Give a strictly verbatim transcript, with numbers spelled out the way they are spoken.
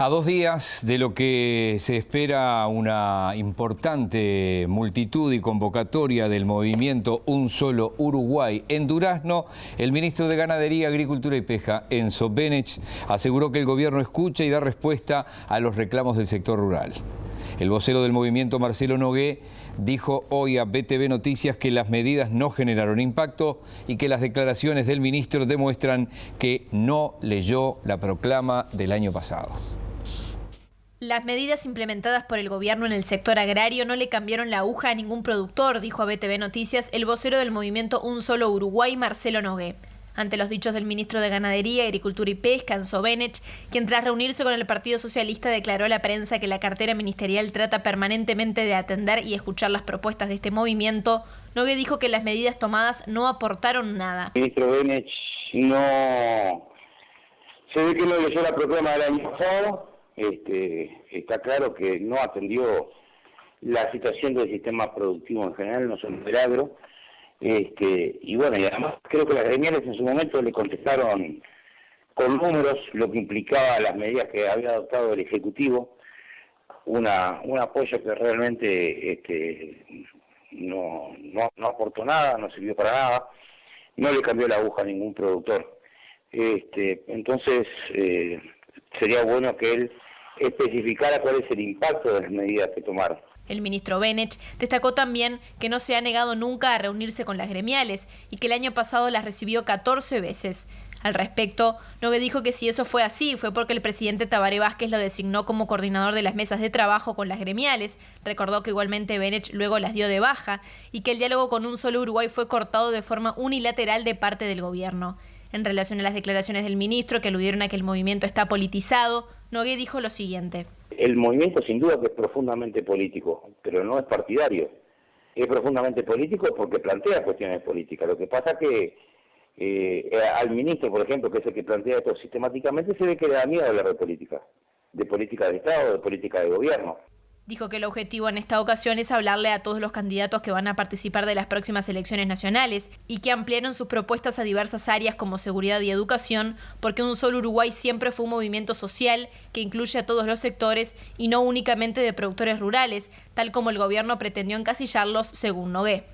A dos días de lo que se espera una importante multitud y convocatoria del movimiento Un Solo Uruguay en Durazno, el ministro de Ganadería, Agricultura y Pesca, Enzo Benech, aseguró que el gobierno escucha y da respuesta a los reclamos del sector rural. El vocero del movimiento, Marcelo Nogué, dijo hoy a B T V Noticias que las medidas no generaron impacto y que las declaraciones del ministro demuestran que no leyó la proclama del año pasado. Las medidas implementadas por el gobierno en el sector agrario no le cambiaron la aguja a ningún productor, dijo a B T V Noticias el vocero del movimiento Un Solo Uruguay, Marcelo Nogué. Ante los dichos del ministro de Ganadería, Agricultura y Pesca, Enzo Benech, quien tras reunirse con el Partido Socialista declaró a la prensa que la cartera ministerial trata permanentemente de atender y escuchar las propuestas de este movimiento, Nogué dijo que las medidas tomadas no aportaron nada. El ministro Benech no... se ve que no leyó la proclama del año pasado. Este, está claro que no atendió la situación del sistema productivo en general, no solo del agro. Este, y bueno, y además creo que las gremiales en su momento le contestaron con números lo que implicaba las medidas que había adoptado el Ejecutivo, una, un apoyo que realmente este, no, no, no aportó nada, no sirvió para nada, no le cambió la aguja a ningún productor. Este, entonces eh, sería bueno que él especificara cuál es el impacto de las medidas que tomaron. El ministro Benech destacó también que no se ha negado nunca a reunirse con las gremiales y que el año pasado las recibió catorce veces. Al respecto, Nogué dijo que si eso fue así, fue porque el presidente Tabaré Vázquez lo designó como coordinador de las mesas de trabajo con las gremiales. Recordó que igualmente Benech luego las dio de baja y que el diálogo con Un Solo Uruguay fue cortado de forma unilateral de parte del gobierno. En relación a las declaraciones del ministro que aludieron a que el movimiento está politizado, Nogué dijo lo siguiente. El movimiento sin duda que es profundamente político, pero no es partidario. Es profundamente político porque plantea cuestiones políticas. Lo que pasa que eh, al ministro, por ejemplo, que es el que plantea esto sistemáticamente, se ve que le da miedo hablar de política, de política de Estado, de política de gobierno. Dijo que el objetivo en esta ocasión es hablarle a todos los candidatos que van a participar de las próximas elecciones nacionales y que ampliaron sus propuestas a diversas áreas como seguridad y educación, porque Un Solo Uruguay siempre fue un movimiento social que incluye a todos los sectores y no únicamente de productores rurales, tal como el gobierno pretendió encasillarlos según Nogué.